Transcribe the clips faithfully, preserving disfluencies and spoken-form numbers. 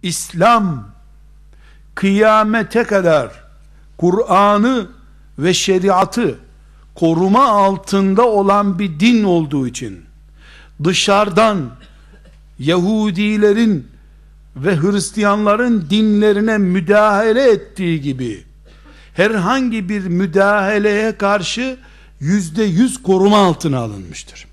İslam kıyamete kadar Kur'an'ı ve şeriatı koruma altında olan bir din olduğu için dışarıdan Yahudilerin ve Hristiyanların dinlerine müdahale ettiği gibi herhangi bir müdahaleye karşı yüzde yüz koruma altına alınmıştır.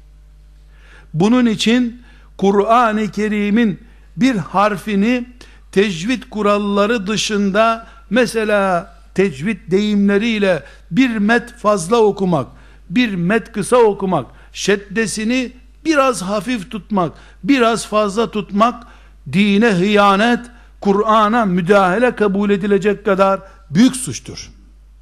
Bunun için Kur'an-ı Kerim'in bir harfini tecvid kuralları dışında, mesela tecvid deyimleriyle bir met fazla okumak, bir met kısa okumak, şeddesini biraz hafif tutmak, biraz fazla tutmak, dine hıyanet, Kur'an'a müdahale kabul edilecek kadar büyük suçtur.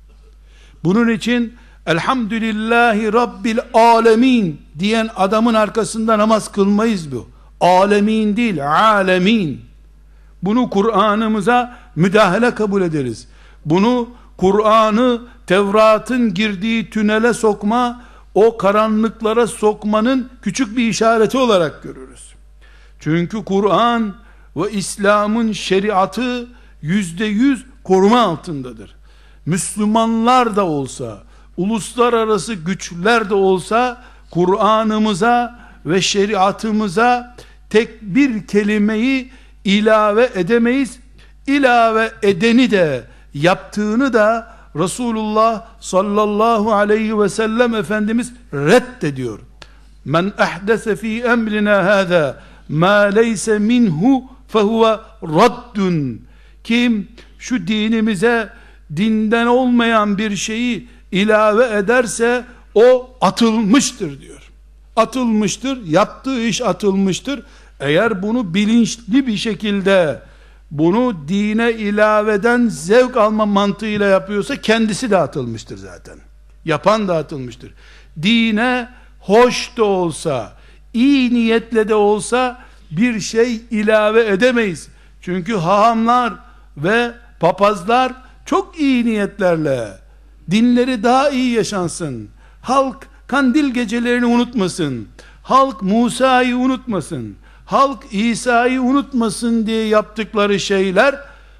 Bunun için elhamdülillahi Rabbil alemin diyen adamın arkasında namaz kılmayız bu. Alemin değil, alemin. Bunu Kur'an'ımıza müdahale kabul ederiz. Bunu Kur'an'ı Tevrat'ın girdiği tünele sokma, o karanlıklara sokmanın küçük bir işareti olarak görürüz. Çünkü Kur'an ve İslam'ın şeriatı yüzde yüz koruma altındadır. Müslümanlar da olsa, uluslararası güçler de olsa Kur'an'ımıza ve şeriatımıza tek bir kelimeyi ilave edemeyiz. İlave edeni de, yaptığını da Resulullah sallallahu aleyhi ve sellem Efendimiz reddediyor. Men ahdese fi emrina hâzâ mâ leyse minhu fehuve raddun. Kim şu dinimize dinden olmayan bir şeyi ilave ederse o atılmıştır diyor. Atılmıştır, yaptığı iş atılmıştır. Eğer bunu bilinçli bir şekilde, bunu dine ilaveden zevk alma mantığıyla yapıyorsa kendisi de atılmıştır zaten. Yapan da atılmıştır. Dine hoş da olsa, iyi niyetle de olsa bir şey ilave edemeyiz. Çünkü hahamlar ve papazlar çok iyi niyetlerle dinleri daha iyi yaşansın, halk kandil gecelerini unutmasın, halk Musa'yı unutmasın, halk İsa'yı unutmasın diye yaptıkları şeyler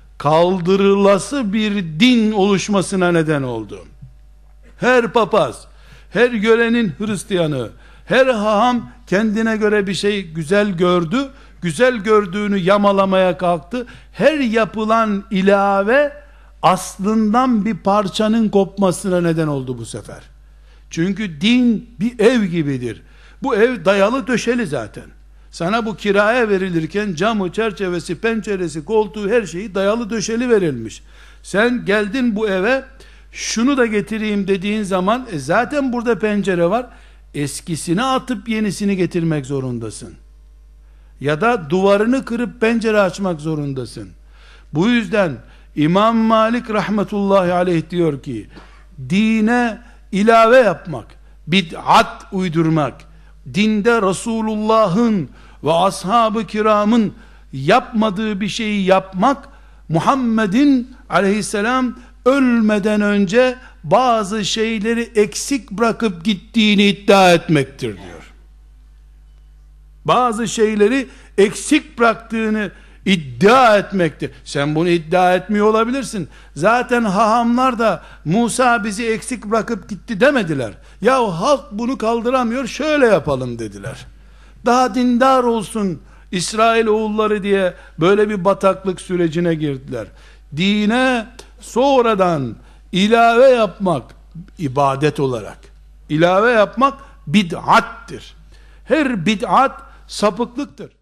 kaldırılası bir din oluşmasına neden oldu. Her papaz, her görenin Hristiyanı, her haham kendine göre bir şey güzel gördü, güzel gördüğünü yamalamaya kalktı. Her yapılan ilave aslından bir parçanın kopmasına neden oldu bu sefer. Çünkü din bir ev gibidir. Bu ev dayalı döşeli zaten. Sana bu kiraya verilirken camı, çerçevesi, penceresi, koltuğu, her şeyi dayalı döşeli verilmiş. Sen geldin bu eve, şunu da getireyim dediğin zaman e zaten burada pencere var, eskisini atıp yenisini getirmek zorundasın. Ya da duvarını kırıp pencere açmak zorundasın. Bu yüzden İmam Malik rahmetullahi aleyh diyor ki, dine ilave yapmak, bid'at uydurmak, dinde Resulullah'ın ve ashab-ı kiramın yapmadığı bir şeyi yapmak, Muhammed'in aleyhisselam ölmeden önce bazı şeyleri eksik bırakıp gittiğini iddia etmektir diyor. Bazı şeyleri eksik bıraktığını iddia etmektir. Sen bunu iddia etmiyor olabilirsin. Zaten hahamlar da Musa bizi eksik bırakıp gitti demediler. Ya halk bunu kaldıramıyor, şöyle yapalım dediler. Daha dindar olsun İsrail oğulları diye böyle bir bataklık sürecine girdiler. Dine sonradan ilave yapmak, ibadet olarak ilave yapmak bid'attir. Her bid'at sapıklıktır.